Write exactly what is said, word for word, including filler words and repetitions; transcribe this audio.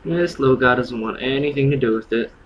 This little guy doesn't want anything to do with it.